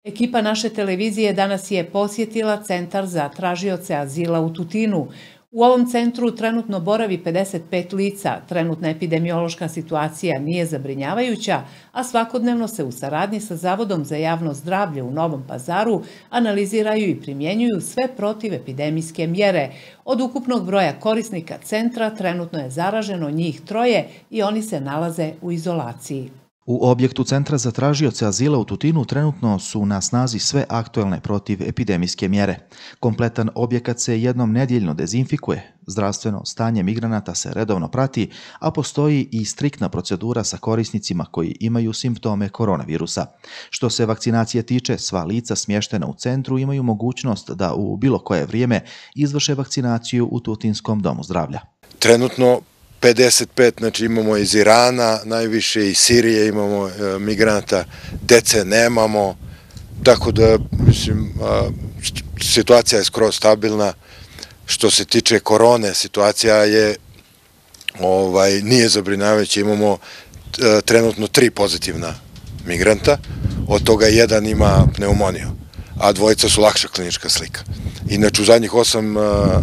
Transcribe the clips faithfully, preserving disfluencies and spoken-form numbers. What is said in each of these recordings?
Ekipa naše televizije danas je posjetila Centar za tražioce azila u Tutinu. U ovom centru trenutno boravi pedeset pet lica, trenutna epidemiološka situacija nije zabrinjavajuća, a svakodnevno se u saradnji sa Zavodom za javno zdravlje u Novom Pazaru analiziraju i primjenjuju sve protivepidemijske mjere. Od ukupnog broja korisnika centra trenutno je zaraženo njih troje i oni se nalaze u izolaciji. U objektu Centra za tražioce azila u Tutinu trenutno su na snazi sve aktuelne protivepidemijske mjere. Kompletan objekat se jednom nedjeljno dezinfikuje, zdravstveno stanje migranata se redovno prati, a postoji i striktna procedura sa korisnicima koji imaju simptome koronavirusa. Što se vakcinacije tiče, sva lica smještena u centru imaju mogućnost da u bilo koje vrijeme izvrše vakcinaciju u Tutinskom domu zdravlja. Trenutno pedeset pet, znači imamo iz Irana, najviše iz Sirije imamo e, migranata, dece nemamo, tako da, mislim, a, situacija je skroz stabilna. Što se tiče korone, situacija je, ovaj, nije zabrinjavajuća, imamo e, trenutno tri pozitivna migranta, od toga jedan ima pneumoniju, a dvojica su lakša klinička slika. Inače, u zadnjih osam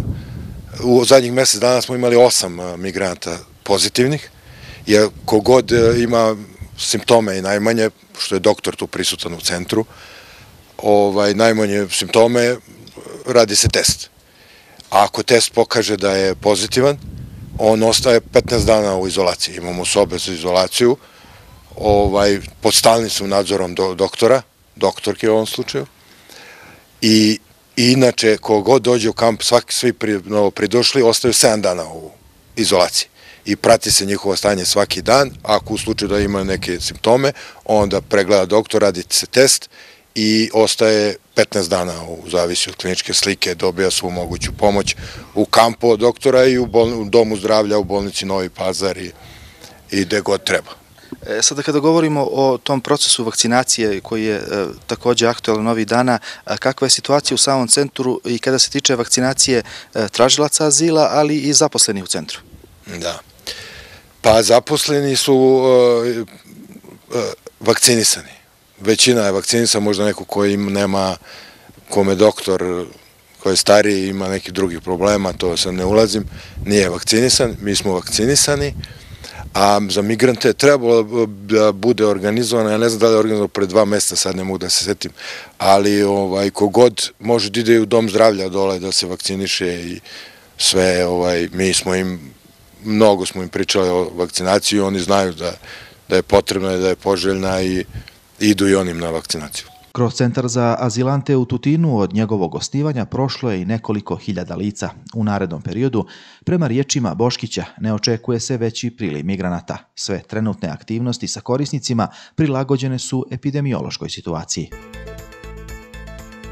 U zadnjih mjesec dana smo imali osam migranata pozitivnih, jer kogod ima simptome i najmanje, što je doktor tu prisutan u centru, ovaj, najmanje simptome, radi se test. A ako test pokaže da je pozitivan, on ostaje petnaest dana u izolaciji. Imamo sobe za izolaciju, ovaj, pod stalnim nadzorom do, doktora, doktorke u ovom slučaju, i I inače, kogod dođe u kamp, svaki, svi pri, novo pridošli, ostaju sedam dana u izolaciji i prati se njihovo stanje svaki dan. Ako u slučaju da ima neke simptome, onda pregleda doktor, radi se test i ostaje petnaest dana u zavisi od kliničke slike, dobija svu moguću pomoć u kampu od doktora i u, bol, u domu zdravlja, u bolnici Novi Pazar i, i gde god treba. E, sada kada govorimo o tom procesu vakcinacije koji je e, također aktualan ovih dana, a kakva je situacija u samom centru i kada se tiče vakcinacije e, tražilaca azila, ali i zaposleni u centru? Da. Pa zaposleni su e, e, vakcinisani. Većina je vakcinisana, možda neko koji nema, kome doktor koji je stariji ima nekih drugih problema, to sad ne ulazim, nije vakcinisan, mi smo vakcinisani. A za migrante je trebalo da bude organizovano, ja ne znam da li je organizovano pre dva mjeseca, sad ne mogu da se setim, ali ovaj, kogod može da ide u dom zdravlja dole da se vakciniše i sve, ovaj, mi smo im, mnogo smo im pričali o vakcinaciji, oni znaju da, da je potrebna i da je poželjna i idu i onim na vakcinaciju. Kroz Centar za azilante u Tutinu od njegovog osnivanja prošlo je i nekoliko hiljada lica. U narednom periodu, prema riječima Boškića, ne očekuje se veći priliv migranata. Sve trenutne aktivnosti sa korisnicima prilagođene su epidemiološkoj situaciji.